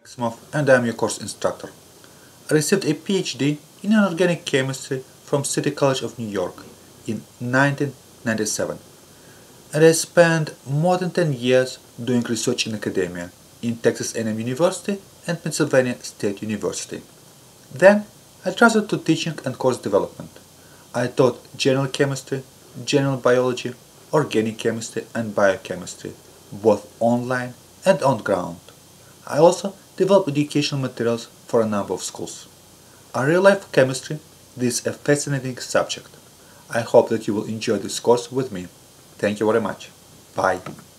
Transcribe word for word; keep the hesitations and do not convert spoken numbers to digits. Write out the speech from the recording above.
Maximov, and I am your course instructor. I received a PhD in inorganic chemistry from City College of New York in nineteen ninety-seven, and I spent more than ten years doing research in academia in Texas A and M University and Pennsylvania State University. Then I transferred to teaching and course development. I taught general chemistry, general biology, organic chemistry and biochemistry, both online and on ground. I also develop educational materials for a number of schools. I really like chemistry. This is a fascinating subject. I hope that you will enjoy this course with me. Thank you very much. Bye.